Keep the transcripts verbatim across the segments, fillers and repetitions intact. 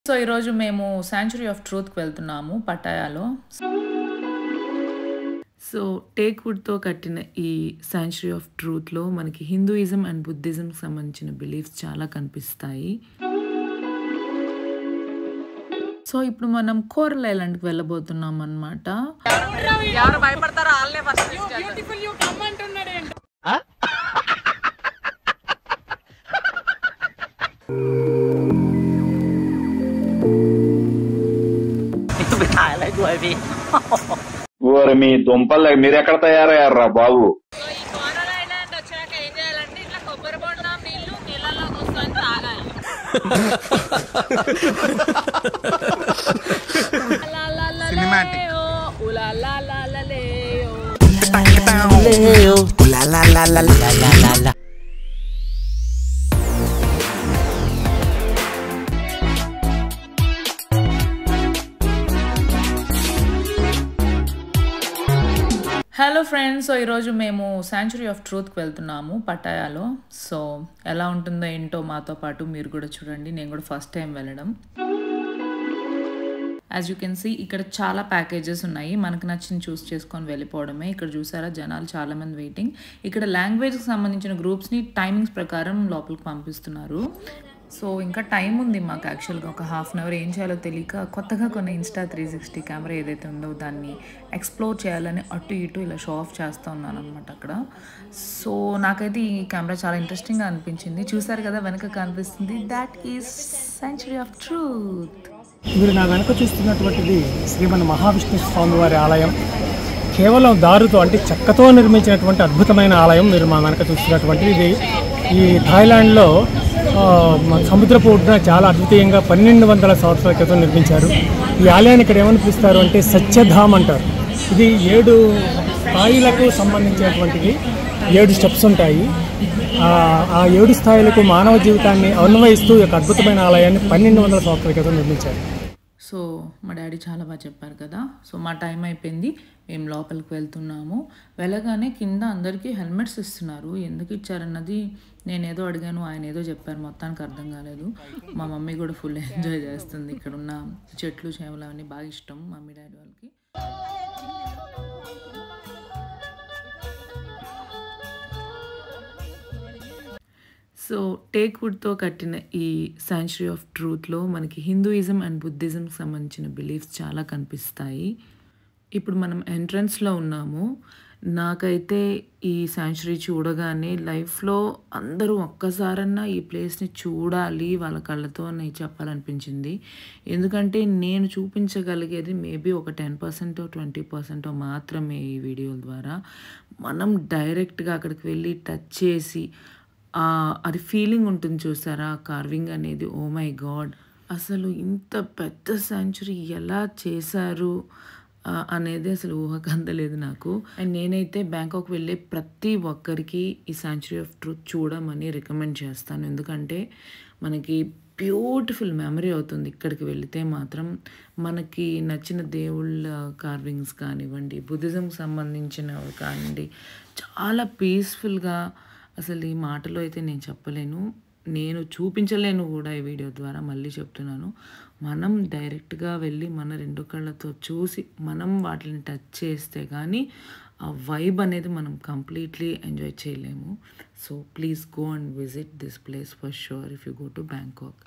So ఈరోజు మేము sanctuary of ట్రూత్కి వెళ్తున్నాము పటాయాలో. సో టేక్ వుడ్తో కట్టిన ఈ సాంచురీ ఆఫ్ ట్రూత్లో మనకి హిందూయిజం అండ్ బుద్ధిజంకి సంబంధించిన బిలీఫ్స్ చాలా కనిపిస్తాయి. సో ఇప్పుడు మనం కోరల్ ఐలాండ్కి వెళ్ళబోతున్నాం అన్నమాట. మీ దుంపలు మీరు ఎక్కడ తయారయ్యారా బాబు? హలో ఫ్రెండ్స్, సో ఈరోజు మేము సాంచురీ ఆఫ్ ట్రూత్కి వెళ్తున్నాము పటాయాలో. సో ఎలా ఉంటుందో ఏంటో మాతో పాటు మీరు కూడా చూడండి. నేను కూడా ఫస్ట్ టైం వెళ్ళడం. యాజ్ యూ కెన్ సీ ఇక్కడ చాలా ప్యాకేజెస్ ఉన్నాయి. మనకు నచ్చింది చూస్ చేసుకొని వెళ్ళిపోవడమే. ఇక్కడ చూసారా జనాలు చాలామంది వెయిటింగ్. ఇక్కడ లాంగ్వేజ్కి సంబంధించిన గ్రూప్స్ని టైమింగ్స్ ప్రకారం లోపలికి పంపిస్తున్నారు. సో ఇంకా టైం ఉంది మాకు. యాక్చువల్గా ఒక హాఫ్ అన్ అవర్ ఏం చేయాలో తెలియక కొత్తగా కొన్న ఇన్స్టా త్రీ సిక్స్టీ కెమెరా ఏదైతే ఉందో దాన్ని ఎక్స్ప్లోర్ చేయాలని అటు ఇటు ఇలా షో ఆఫ్ చేస్తూ ఉన్నాను అనమాట అక్కడ. సో నాకైతే ఈ కెమెరా చాలా ఇంట్రెస్టింగ్గా అనిపించింది. చూసారు కదా వెనక కనిపిస్తుంది, that is sanctuary of truth. మీరు నా వెనక చూస్తున్నటువంటిది శ్రీమన్ మహావిష్ణు స్వామి వారి ఆలయం. కేవలం దారుతో అంటే చెక్కతో నిర్మించినటువంటి అద్భుతమైన ఆలయం మీరు మా వెనక చూస్తున్నటువంటిది. ఇది ఈ థాయిలాండ్లో సముద్రపు ఒడ్డున చాలా అద్వితీయంగా పన్నెండు వందల సంవత్సరాల క్రితం నిర్మించారు. ఈ ఆలయాన్ని ఇక్కడ ఏమని పిలుస్తారు అంటే సత్యధామ్ అంటారు. ఇది ఏడు స్థాయిలకు సంబంధించినటువంటిది. ఏడు స్టెప్స్ ఉంటాయి. ఆ ఏడు స్థాయిలకు మానవ జీవితాన్ని అన్వయిస్తూ ఒక అద్భుతమైన ఆలయాన్ని పన్నెండు వందల సంవత్సరాల క్రితం నిర్మించారు. సో మా డాడీ చాలా బాగా చెప్పారు కదా. సో మా టైం అయిపోయింది, మేము లోపలికి వెళ్తున్నాము. వెళ్ళగానే కింద అందరికీ హెల్మెట్స్ ఇస్తున్నారు. ఎందుకు ఇచ్చారన్నది నేనేదో అడిగాను, ఆయన ఏదో చెప్పారు, మొత్తానికి అర్థం కాలేదు. మా మమ్మీ కూడా ఫుల్ ఎంజాయ్ చేస్తుంది. ఇక్కడ ఉన్న చెట్లు చేమలు అవన్నీ బాగా ఇష్టం మమ్మీ డాడీ వాళ్ళకి. సో టేక్ వుడ్తో కట్టిన ఈ సాంచురీ ఆఫ్ ట్రూత్లో మనకి హిందూయిజం అండ్ బుద్ధిజంకి సంబంధించిన బిలీఫ్స్ చాలా కనిపిస్తాయి. ఇప్పుడు మనం ఎంట్రన్స్లో ఉన్నాము. నాకైతే ఈ సాంచురీ చూడగానే లైఫ్లో అందరూ ఒక్కసారన్నా ఈ ప్లేస్ని చూడాలి వాళ్ళ కళ్ళతో అని చెప్పాలనిపించింది. ఎందుకంటే నేను చూపించగలిగేది మేబీ ఒక టెన్ పర్సెంటో ట్వంటీ పర్సెంటో మాత్రమే ఈ వీడియోల ద్వారా. మనం డైరెక్ట్గా అక్కడికి వెళ్ళి టచ్ చేసి అది ఫీలింగ్ ఉంటుంది చూసారా, కార్వింగ్ అనేది. ఓ మై గాడ్, అసలు ఇంత పెద్ద సాంచురీ ఎలా చేశారు అనేది అసలు ఊహకందలేదు నాకు. అండ్ నేనైతే బ్యాంకాక్ వెళ్ళే ప్రతి ఒక్కరికి ఈ సాంచురీ ఆఫ్ ట్రూత్ చూడమని రికమెండ్ చేస్తాను. ఎందుకంటే మనకి బ్యూటిఫుల్ మెమరీ అవుతుంది ఇక్కడికి వెళితే మాత్రం. మనకి నచ్చిన దేవుళ్ళ కార్వింగ్స్ కానివ్వండి, బుద్ధిజంకి సంబంధించినవి కానివ్వండి, చాలా పీస్ఫుల్గా, అసలు ఈ మాటలో అయితే నేను చెప్పలేను, నేను చూపించలేను కూడా ఈ వీడియో ద్వారా. మళ్ళీ చెప్తున్నాను, మనం డైరెక్ట్గా వెళ్ళి మన రెండు కళ్ళతో చూసి మనం వాటిని టచ్ చేస్తే కానీ ఆ వైబ్ అనేది మనం కంప్లీట్లీ ఎంజాయ్ చేయలేము. So please go and visit this place for sure if you go to Bangkok.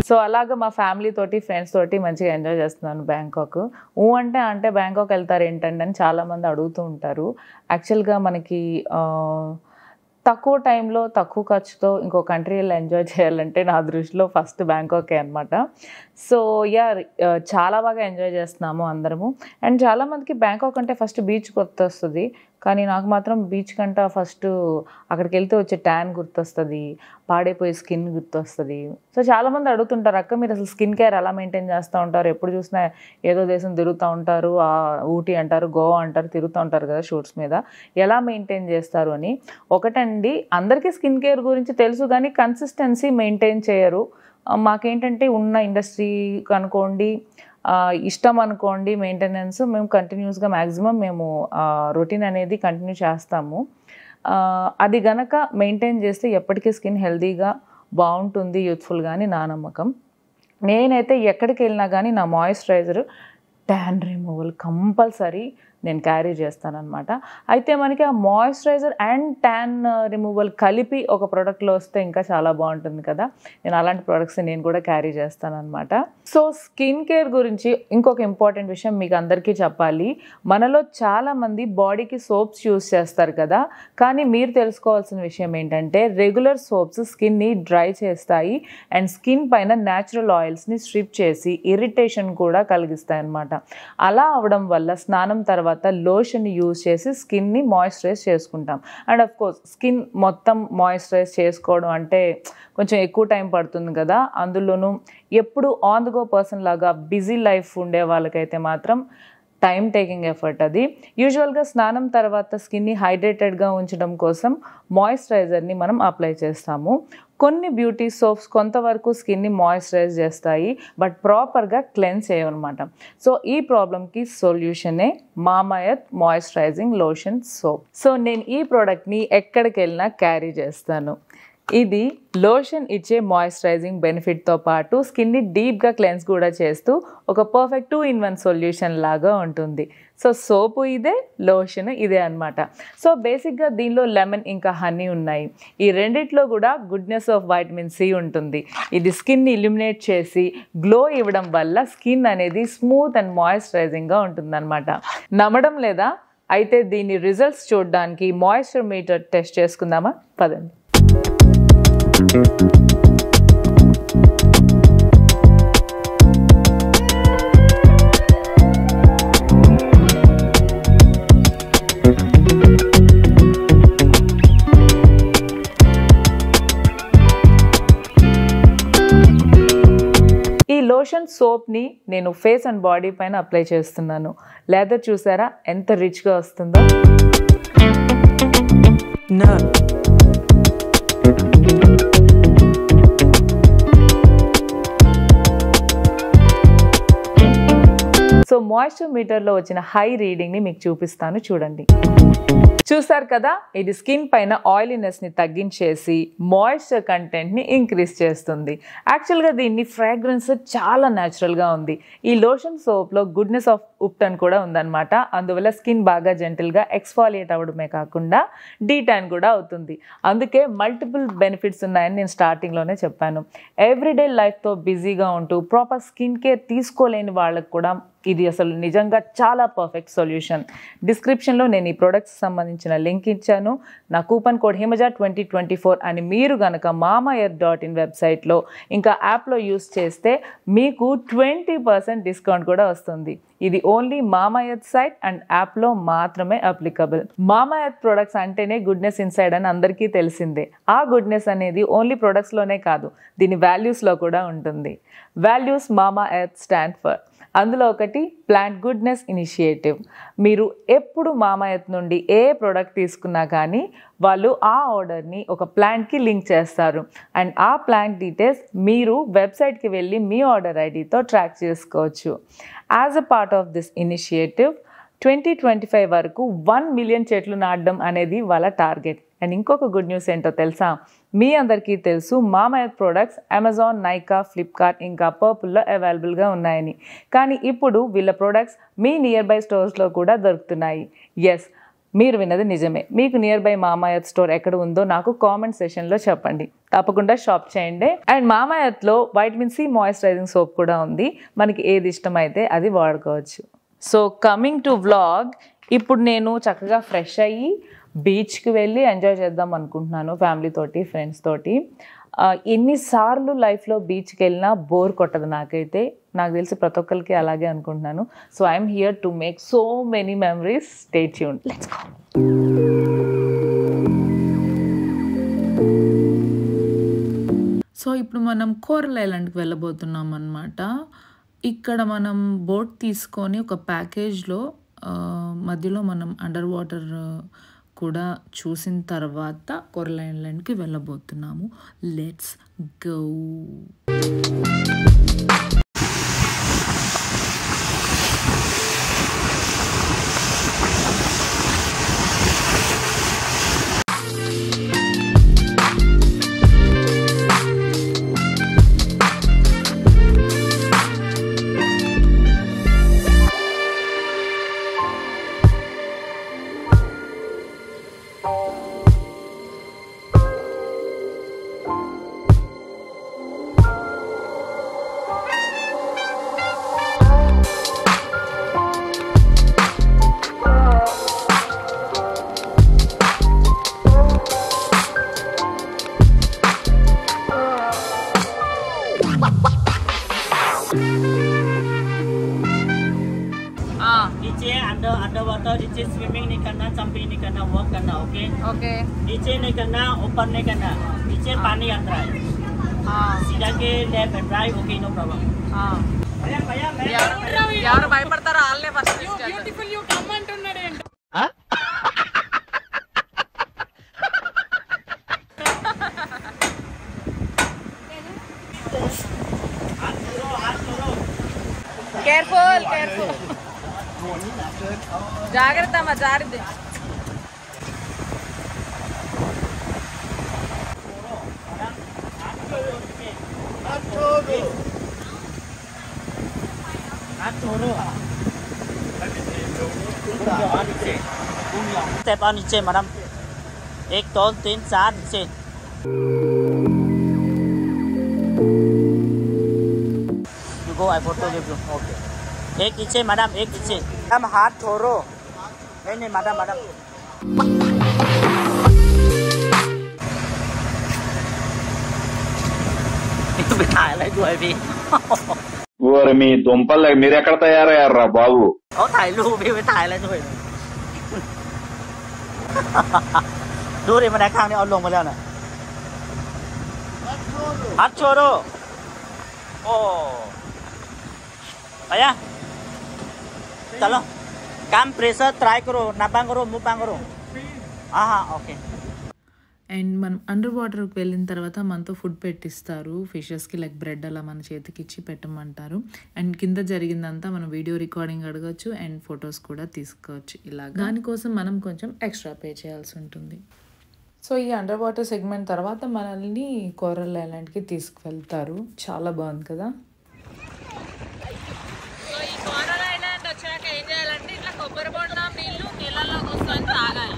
So అలాగా మా ఫ్యామిలీ తోటి ఫ్రెండ్స్ తోటి మంచిగా ఎంజాయ్ చేస్తున్నాను బ్యాంకాక్. ఊ అంటే అంటే బ్యాంకాక్ వెళ్తారు ఏంటండి అని చాలామంది అడుగుతూ ఉంటారు. యాక్చువల్గా మనకి తక్కువ టైంలో తక్కువ ఖర్చుతో ఇంకో కంట్రీలో ఎంజాయ్ చేయాలంటే నా దృష్టిలో ఫస్ట్ బ్యాంకాకే అనమాట. సో యా చాలా బాగా ఎంజాయ్ చేస్తున్నాము అందరము. అండ్ చాలామందికి బ్యాంకాక్ అంటే ఫస్ట్ బీచ్ గుర్తొస్తుంది, కానీ నాకు మాత్రం బీచ్ కంటే ఫస్ట్ అక్కడికి వెళ్తే వచ్చే ట్యాన్ గుర్తొస్తుంది, పాడైపోయే స్కిన్ గుర్తొస్తుంది. సో చాలామంది అడుగుతుంటారు, అక్క మీరు అసలు స్కిన్ కేర్ ఎలా మెయింటైన్ చేస్తూ ఉంటారు, ఎప్పుడు చూసినా ఏదో దేశం తిరుగుతూ ఉంటారు, ఊటీ అంటారు, గోవా అంటారు, తిరుగుతూ ఉంటారు కదా షూట్స్ మీద, ఎలా మెయింటైన్ చేస్తారు అని. ఒకటండి, అందరికీ స్కిన్ కేర్ గురించి తెలుసు కానీ కన్సిస్టెన్సీ మెయింటైన్ చేయరు. మాకేంటంటే ఉన్న ఇండస్ట్రీ అనుకోండి, ఇష్టం అనుకోండి, మెయింటెనెన్స్ మేము కంటిన్యూస్గా మ్యాక్సిమం మేము రొటీన్ అనేది కంటిన్యూ చేస్తాము. అది గనక మెయింటైన్ చేస్తే ఎప్పటికీ స్కిన్ హెల్తీగా బాగుంటుంది, యూత్ఫుల్గా అని నా నమ్మకం. నేనైతే ఎక్కడికి వెళ్ళినా కానీ నా మాయిశ్చరైజర్ ట్యాన్ రిమూవల్ కంపల్సరీ నేను క్యారీ చేస్తానన్నమాట. అయితే మనకి ఆ మాయిశ్చరైజర్ అండ్ ట్యాన్ రిమూవల్ కలిపి ఒక ప్రోడక్ట్లో వస్తే ఇంకా చాలా బాగుంటుంది కదా. నేను అలాంటి ప్రోడక్ట్స్ నేను కూడా క్యారీ చేస్తానన్నమాట. సో స్కిన్ కేర్ గురించి ఇంకొక ఇంపార్టెంట్ విషయం మీకు అందరికీ చెప్పాలి. మనలో చాలామంది బాడీకి సోప్స్ యూస్ చేస్తారు కదా, కానీ మీరు తెలుసుకోవాల్సిన విషయం ఏంటంటే రెగ్యులర్ సోప్స్ స్కిన్ని డ్రై చేస్తాయి అండ్ స్కిన్ పైన న్యాచురల్ ఆయిల్స్ని స్ట్రిప్ చేసి ఇరిటేషన్ కూడా కలిగిస్తాయి అన్నమాట. అలా అవడం వల్ల స్నానం తర్వాత లోషన్ యూజ్ చేసి స్కిన్ని మాయిశ్చరైజ్ చేసుకుంటాం. అండ్ ఆఫ్ కోర్స్ స్కిన్ మొత్తం మాయిశ్చరైజ్ చేసుకోవడం అంటే కొంచెం ఎక్కువ టైం పడుతుంది కదా, అందులోనూ ఎప్పుడు ఆన్ ద గో పర్సన్ లాగా బిజీ లైఫ్ ఉండే వాళ్ళకైతే మాత్రం టైం టేకింగ్ ఎఫర్ట్ అది. యూజువల్గా స్నానం తర్వాత స్కిన్ని హైడ్రేటెడ్గా ఉంచడం కోసం మాయిశ్చరైజర్ని మనం అప్లై చేస్తాము. కొన్ని బ్యూటీ సోప్స్ కొంతవరకు స్కిన్ని మాయిశ్చరైజ్ చేస్తాయి, బట్ ప్రాపర్గా క్లెన్స్ చేయవన్నమాట. సో ఈ ప్రాబ్లమ్కి సొల్యూషనే Mamaearth moisturising lotion soap. So నేను ఈ ప్రోడక్ట్ని ఎక్కడికి వెళ్ళినా క్యారీ చేస్తాను. ఇది లోషన్ ఇచ్చే మాయిశ్చరైజింగ్ బెనిఫిట్తో పాటు స్కిన్ని డీప్గా క్లెన్స్ కూడా చేస్తూ ఒక perfect two in one solution లాగా ఉంటుంది. సో సోపు ఇదే, లోషన్ ఇదే అనమాట. సో బేసిక్గా దీనిలో లెమన్ ఇంకా హనీ ఉన్నాయి. ఈ రెండిట్లో కూడా గుడ్నెస్ ఆఫ్ వైటమిన్ సి ఉంటుంది. ఇది స్కిన్ని ఇల్యూమినేట్ చేసి గ్లో ఇవ్వడం వల్ల స్కిన్ అనేది స్మూత్ అండ్ మాయిశ్చరైజింగ్గా ఉంటుందన్నమాట. నమ్మడం లేదా? అయితే దీని రిజల్ట్స్ చూడడానికి మాయిశ్చర్ మీటర్ టెస్ట్ చేసుకుందామా? పదండి. ఈ లోషన్ సోప్ని నేను ఫేస్ అండ్ బాడీ పైన అప్లై చేస్తున్నాను. లేదర్ చూసారా ఎంత రిచ్గా వస్తుందో. నా సో మాయిశ్చర్ మీటర్లో వచ్చిన హై రీడింగ్ని మీకు చూపిస్తాను, చూడండి. చూసారు కదా, ఇది స్కిన్ పైన ఆయిలీనెస్ని తగ్గించేసి మాయిశ్చర్ కంటెంట్ని ఇంక్రీజ్ చేస్తుంది. యాక్చువల్గా దీన్ని ఫ్రాగ్రెన్స్ చాలా న్యాచురల్గా ఉంది. ఈ లోషన్ సోప్లో గుడ్నెస్ ఆఫ్ ఉప్టన్ కూడా ఉందన్నమాట. అందువల్ల స్కిన్ బాగా జెంటిల్గా ఎక్స్ఫాలియేట్ అవ్వడమే కాకుండా డీటాన్ కూడా అవుతుంది. అందుకే మల్టిపుల్ బెనిఫిట్స్ ఉన్నాయని నేను స్టార్టింగ్లోనే చెప్పాను. ఎవ్రీడే లైఫ్తో బిజీగా ఉంటూ ప్రాపర్ స్కిన్ కేర్ తీసుకోలేని వాళ్ళకు కూడా ఇది అసలు నిజంగా చాలా పర్ఫెక్ట్ సొల్యూషన్. డిస్క్రిప్షన్లో నేను ఈ ప్రోడక్ట్స్ సంబంధించిన లింక్ ఇచ్చాను. నా coupon code Himaja twenty twenty four అని మీరు కనుక మామాఎర్త్ డాట్ ఇన్ వెబ్సైట్లో ఇంకా యాప్లో యూస్ చేస్తే మీకు ట్వంటీ పర్సెంట్ డిస్కౌంట్ కూడా వస్తుంది. ఇది ఓన్లీ మామాఎర్త్ సైట్ అండ్ యాప్లో మాత్రమే అప్లికబుల్. మామాఎర్త్ ప్రొడక్ట్స్ అంటేనే గుడ్నెస్ ఇన్సైడ్ అని అందరికీ తెలిసిందే. ఆ గుడ్నెస్ అనేది ఓన్లీ ప్రొడక్ట్స్లోనే కాదు, దీని వాల్యూస్లో కూడా ఉంటుంది. వాల్యూస్ మామాఎర్త్ స్టాండ్ ఫర్, అందులో ఒకటి ప్లాంట్ గుడ్నెస్ ఇనిషియేటివ్. మీరు ఎప్పుడు మామాఎర్త్ నుండి ఏ ప్రోడక్ట్ తీసుకున్నా కానీ వాళ్ళు ఆ ఆర్డర్ని ఒక ప్లాంట్కి లింక్ చేస్తారు అండ్ ఆ ప్లాంట్ డీటెయిల్స్ మీరు వెబ్సైట్కి వెళ్ళి మీ ఆర్డర్ ఐడితో ట్రాక్ చేసుకోవచ్చు. As a part of this initiative twenty twenty five వరకు వన్ మిలియన్ చెట్లు నాటడం అనేది వాళ్ళ టార్గెట్. అండ్ ఇంకొక గుడ్ న్యూస్ ఏంటో తెలుసా? మీ అందరికీ తెలుసు Mamaearth products Amazon, Nykaa, Flipkart ఇంకా పర్పుల్లో అవైలబుల్గా ఉన్నాయని. కానీ ఇప్పుడు వీళ్ళ ప్రోడక్ట్స్ మీ నియర్ బై స్టోర్స్లో కూడా దొరుకుతున్నాయి. ఎస్, మీరు విన్నది నిజమే. మీకు near by Mamaearth store ఎక్కడ ఉందో నాకు కామెంట్ సెషన్లో చెప్పండి. తప్పకుండా షాప్ చేయండి. అండ్ మామా ఎర్త్లో వైటమిన్ సి మాయిశ్చరైజింగ్ సోప్ కూడా ఉంది. మనకి ఏది ఇష్టమైతే అది వాడుకోవచ్చు. సో కమింగ్ టు వ్లాగ్, ఇప్పుడు నేను చక్కగా ఫ్రెష్ అయ్యి బీచ్కి వెళ్ళి ఎంజాయ్ చేద్దాం అనుకుంటున్నాను ఫ్యామిలీ తోటి, ఫ్రెండ్స్ తోటి. ఎన్నిసార్లు లైఫ్లో బీచ్కి వెళ్ళినా బోర్ కొట్టదు నాకైతే. నాకు తెలిసి ప్రతి ఒక్కరికి అలాగే అనుకుంటున్నాను. So I'm here to make so many memories. Stay tuned. Let's go. So ఇప్పుడు మనం కోరల్ ఐలాండ్కి వెళ్ళబోతున్నాం అన్నమాట. ఇక్కడ మనం బోట్ తీసుకొని ఒక ప్యాకేజ్లో మధ్యలో మనం అండర్ వాటర్ కూడా చూసిన తర్వాత కోరల్ ఐలాండ్కి వెళ్ళబోతున్నాము. Let's go. नीचे अंडर अंडर वाटर नीचे स्विमिंग नहीं करना, जंपिंग नहीं करना, वॉक करना. Okay okay. नीचे नहीं करना, ऊपर नहीं करना. नीचे पानी अंदर है. हाँ. सीधा के left and right. Okay, no problem. हाँ. भैया भैया मैं यार భయపడతారా? ఆల్నే ఫస్ట్ బ్యూటిఫుల్ యూ కమ్ అంటున్నాడు ఏంటి? Careful careful. జాగ్రత్త అమ్మా, జాగ్రత్త. स्टेप ऑन नीचे मैडम. एक दो तीन चार नीचे. You go, I photo give you. Okay. एक नीचे मैडम, एक नीचे. मैडम हाथ छोड़ो. नहीं नहीं मैडम मैडम. बिठाया जो है भी. ఓరి మీ దుంపలు మీరు ఎక్కడ తయారయ్యారా బాబు? ఓ థాయిలు भी बिठाया जो है.ดูดิมันได้ข้างนี้เอาลงมาแล้วนะฮัทโชโรโอ้भैया चलो काम प्रेशर ट्राई करो, नाबांग करो, मुबांग करो. हाँ हाँ ओके. అండ్ మనం అండర్ వాటర్కి వెళ్ళిన తర్వాత మనతో ఫుడ్ పెట్టిస్తారు. ఫిషెస్కి లైక్ బ్రెడ్ అలా మన చేతికి ఇచ్చి పెట్టమంటారు. అండ్ కింద జరిగిందంతా మనం వీడియో రికార్డింగ్ అడగచ్చు అండ్ ఫొటోస్ కూడా తీసుకోవచ్చు. ఇలా దానికోసం మనం కొంచెం ఎక్స్ట్రా పే చేయాల్సి ఉంటుంది. సో ఈ అండర్ వాటర్ సెగ్మెంట్ తర్వాత మనల్ని కోరల్ ఐలాండ్కి తీసుకువెళ్తారు. చాలా బాగుంది కదా. ఈ కోరల్ ఐలాండ్ వచ్చాక ఏం చేయాలంటే ఇట్లా కొబ్బరి బొండం నీళ్లు నీళ్ళల్లో కూర్చొని తాగాలి.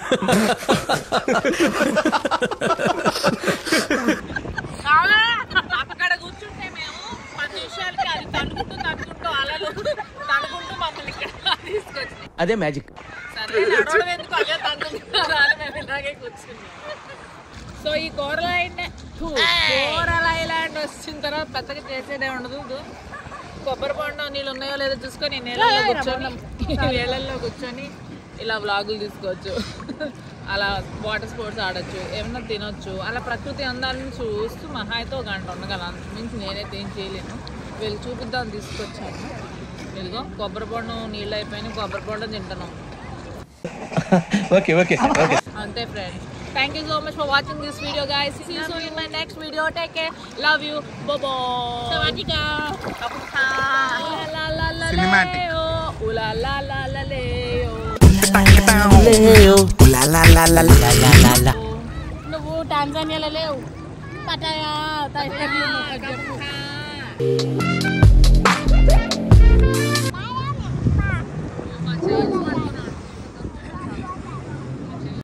అక్కడ కూర్చుంటే మేము పది నిమిషాలకి అది తడుకుంటూ తడుకుంటూ అలలు తడుకుంటూ మమ్మల్ని ఇక్కడ తీసుకొచ్చి అదే మ్యాజిక్. సరే నడవడం ఎందుకు, అదే తడుకుంటున్నారు అని మేము ఇలాగే కూర్చున్నాం. సో ఈ కోరల్ ఐలాండ్ కోరల్ ఐలాండ్ వచ్చిన తర్వాత పెద్దగా చేసేదే ఉండదు. కొబ్బరి బొండం నీళ్ళు ఉన్నాయో లేదో చూసుకొని నీళ్ళల్లో కూర్చొని నీళ్ళల్లో కూర్చొని ఇలా వ్లాగులు తీసుకోవచ్చు. అలా వాటర్ స్పోర్ట్స్ ఆడొచ్చు, ఏమన్నా తినొచ్చు. అలా ప్రకృతి అందాలను చూస్తూ మహా అయితే ఒక గంట ఉండగలను. మించి నేనైతే ఏం చేయలేను. వీళ్ళు చూపిద్దామని తీసుకొచ్చాను. ఇదిగో కొబ్బరి బొండం నీళ్ళు అయిపోయినాయి, కొబ్బరి బొండం తింటున్నాం. ఓకే ఓకే ఓకే అంతే friends. Thank you so much for watching this video, guys. See you soon in my next video. Take care. Love you. Bye bye. Sawadika. Kapuka. La la la la. Cinematic. Ooh la la la la leo. Leo. La la la la la la la. Nuvu Tanzania la leo. Pataya. Thailand. Kapuka.